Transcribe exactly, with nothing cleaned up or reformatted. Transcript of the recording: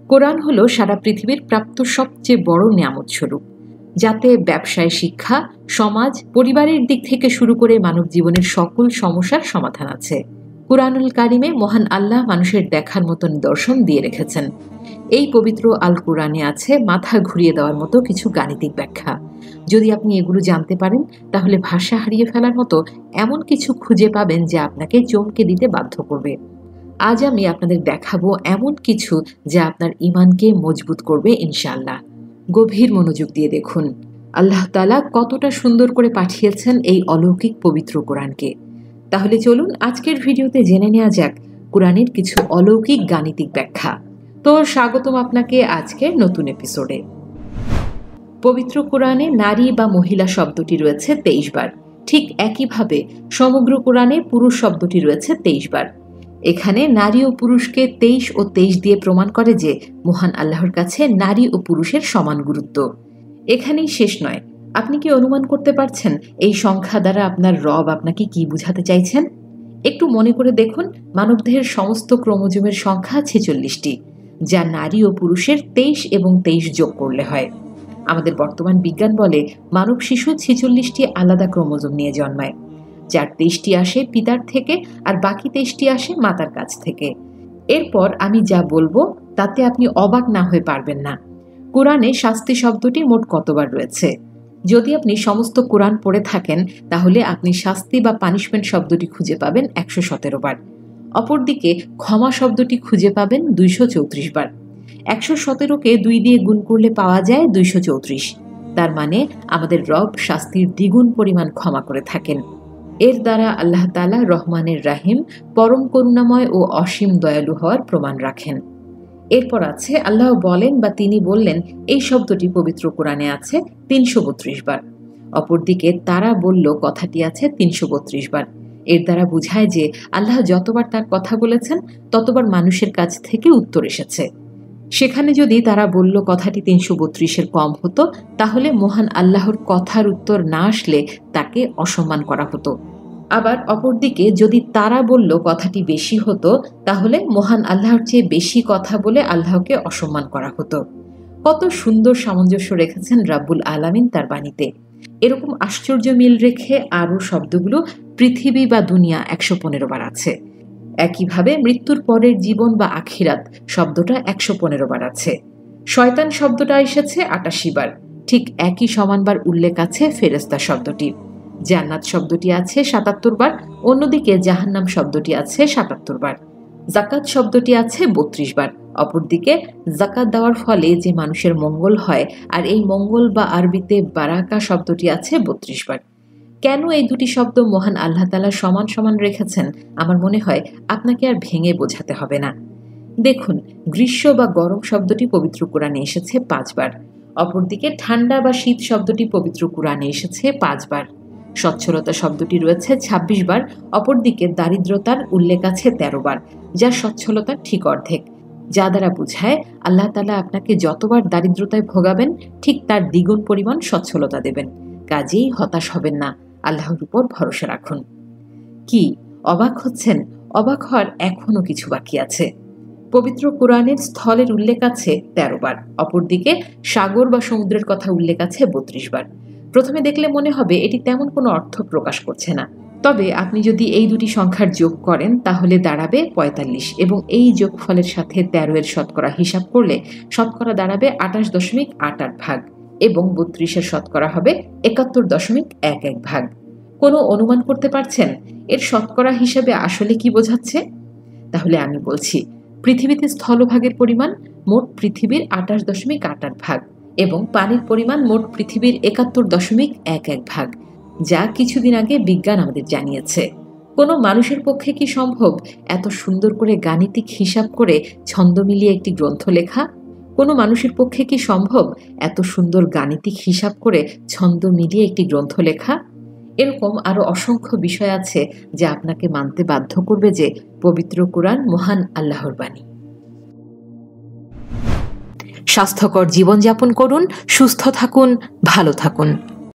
কোরআন হলো সারা পৃথিবীর প্রাপ্ত সবচেয়ে বড় নিয়ামত স্বরূপ, যাতে ব্যবসায়, শিক্ষা, সমাজ, পরিবারের দিক থেকে শুরু করে মানব জীবনের সকল সমস্যার সমাধান আছে। কুরআনুল কারিমে মহান আল্লাহ মানুষের দেখার মতো নিদর্শন দিয়ে রেখেছেন। এই পবিত্র আল কুরআনে আছে মাথা ঘুরিয়ে দেওয়ার মতো কিছু গাণিতিক ব্যাখ্যা। যদি আপনি এগুলো জানতে পারেন, তাহলে ভাষা হারিয়ে ফেলার মতো এমন কিছু খুঁজে পাবেন যা আপনাকে চমকে দিতে বাধ্য করবে। আজ আমি আপনাদের দেখাবো এমন কিছু যা আপনার ঈমানকে মজবুত করবে ইনশাআল্লাহ। গভীর মনোযোগ দিয়ে দেখুন আল্লাহ তাআলা কতটা সুন্দর করে পাঠিয়েছেন এই অলৌকিক পবিত্র কোরআনকে। তাহলে চলুন আজকের ভিডিওতে জেনে নেওয়া যাক কোরআনের কিছু অলৌকিক গাণিতিক ব্যাখ্যা। তো স্বাগতম আপনাকে আজকের নতুন এপিসোডে। পবিত্র কোরআনে নারী বা মহিলা শব্দটি রয়েছে তেইশ বার। ঠিক একইভাবে সমগ্র কোরআনে পুরুষ শব্দটি রয়েছে তেইশ বার। এখানে নারী ও পুরুষকে তেইশ ও তেইশ দিয়ে প্রমাণ করে যে মহান আল্লাহর কাছে নারী ও পুরুষের সমান গুরুত্ব। এখানেই শেষ নয়। আপনি কি অনুমান করতে পারছেন এই সংখ্যা দ্বারা আপনার রব আপনাকে কি বুঝাতে চাইছেন? একটু মনে করে দেখুন, মানবদেহের সমস্ত ক্রোমোজোমের সংখ্যা ছেচল্লিশটি, যা নারী ও পুরুষের তেইশ এবং তেইশ যোগ করলে হয়। আমাদের বর্তমান বিজ্ঞান বলে মানব শিশু ছেচল্লিশটি আলাদা ক্রোমোজোম নিয়ে জন্মায়, যার তেইশটি আসে পিতার থেকে আর বাকি তেইশটি আসে মাতার কাছ থেকে। এরপর আমি যা বলবো তাতে আপনি অবাক না হয়ে পারবেন না। কোরআনে শাস্তি শব্দটি মোট কতবার রয়েছে? যদি আপনি সমস্ত কোরআন পড়ে থাকেন, তাহলে আপনি শাস্তি বা পানিশমেন্ট শব্দটি খুঁজে পাবেন একশো সতেরো বার। অপরদিকে ক্ষমা শব্দটি খুঁজে পাবেন দুইশো চৌত্রিশ বার। একশো সতেরোকে দুই দিয়ে গুণ করলে পাওয়া যায় দুইশো চৌত্রিশ। তার মানে আমাদের রব শাস্তির দ্বিগুণ পরিমাণ ক্ষমা করে থাকেন। এর দ্বারা আল্লাহ তাআলা রহমানের রাহিম, পরম করুণাময় ও অসীম দয়ালু হওয়ার প্রমাণ রাখেন। এরপর আছে আল্লাহ বলেন বা তিনি বললেন, এই শব্দটি পবিত্র কোরআনে আছে তিনশো বত্রিশ বার। অপরদিকে তারা বলল কথাটি আছে তিনশো বত্রিশ বার। এর দ্বারা বোঝায় যে আল্লাহ যতবার তার কথা বলেছেন ততবার মানুষের কাছ থেকে উত্তর এসেছে। সেখানে যদি তারা বলল কথাটি তিনশো বত্রিশের কম হতো, তাহলে মহান আল্লাহর কথার উত্তর না আসলে তাকে অসম্মান করা হতো। আবার অপরদিকে যদি তারা বলল কথাটি বেশি হতো, তাহলে মহান আল্লাহর চেয়ে বেশি কথা বলে আল্লাহকে অসম্মান করা হতো। কত সুন্দর সামঞ্জস্য রেখেছেন রাব্বুল আলামিন তার বাণীতে। এরকম আশ্চর্য মিল রেখে আরও শব্দগুলো পৃথিবী বা দুনিয়া একশো পনেরো বার আছে। একইভাবে মৃত্যুর পরের জীবন বা আখিরাত শব্দটা একশো পনেরো বার আছে। শয়তান শব্দটা এসেছে আটাশি বার। ঠিক একই সমানবার উল্লেখ আছে ফেরেশতা শব্দটি। জান্নাত শব্দটি আছে সাতাত্তর বার। অন্যদিকে জাহান্নাম শব্দটি আছে সাতাত্তর বার। জাকাত শব্দটি আছে বত্রিশ বার। অপরদিকে জাকাত দেওয়ার ফলে যে মানুষের মঙ্গল হয়, আর এই মঙ্গল বা আরবিতে বারাকা শব্দটি আছে বত্রিশ বার। কেন এই দুটি শব্দ মহান আল্লাহ তাআলা সমান সমান রেখেছেন, আমার মনে হয় আপনাকে আর ভেঙে বোঝাতে হবে না। দেখুন, গ্রীষ্ম বা গরম শব্দটি পবিত্র কোরআনে এসেছে পাঁচবার। অপরদিকে ঠান্ডা বা শীত শব্দটি পবিত্র কোরআনে এসেছে পাঁচবার। সচ্ছলতা শব্দটি রয়েছে ছাব্বিশ বার। অপরদিকে দারিদ্রতার উল্লেখ আছে তেরো বার, যা সচ্ছলতার ঠিক অর্ধেক, যা দ্বারা বোঝায় আল্লাহ তাআলা আপনাকে যতবার দারিদ্রতায় ভোগাবেন ঠিক তার দ্বিগুণ পরিমাণ সচ্ছলতা দেবেন। কাজেই হতাশ হবেন না, আল্লাহর উপর ভরসা রাখুন। কি অবাক হচ্ছেন? অবাক হওয়ার এখনো কিছু বাকি আছে। পবিত্র কোরআনের স্থলের উল্লেখ আছে তেরো বার। অপরদিকে সাগর বা সমুদ্রের কথা উল্লেখ আছে বত্রিশ বার। প্রথমে দেখলে মনে হবে এটি তেমন কোনো অর্থ প্রকাশ করছে না। তবে আপনি যদি এই দুটি সংখ্যার যোগ করেন, তাহলে দাঁড়াবে পঁয়তাল্লিশ, এবং এই যোগফলের সাথে তেরো এর শতকরা হিসাব করলে শতকরা দাঁড়াবে আটাশ দশমিক আট আট ভাগ, এবং বত্রিশের শতকরা হবে একাত্তর দশমিক এক এক ভাগ। কোনো অনুমান করতে পারছেন এর শতকরা হিসাবে আসলে কি বোঝাচ্ছে? তাহলে আমি বলছি, পৃথিবীতে স্থলভাগের পরিমাণ মোট পৃথিবীর আটাশ দশমিক আট আট ভাগ, এবং পানির পরিমাণ মোট পৃথিবীর একাত্তর দশমিক এক এক ভাগ, যা কিছুদিন আগে বিজ্ঞান আমাদের জানিয়েছে। কোনো মানুষের পক্ষে কি সম্ভব এত সুন্দর করে গাণিতিক হিসাব করে ছন্দ মিলিয়ে একটি গ্রন্থ লেখা? কোনো মানুষের পক্ষে কি সম্ভব এত সুন্দর গাণিতিক হিসাব করে ছন্দ মিলিয়ে একটি গ্রন্থ লেখা? এরকম আরো অসংখ্য বিষয় আছে যা আপনাকে মানতে বাধ্য করবে যে পবিত্র কোরআন মহান আল্লাহর বাণী। স্বাস্থ্যকর জীবনযাপন করুন, সুস্থ থাকুন, ভালো থাকুন।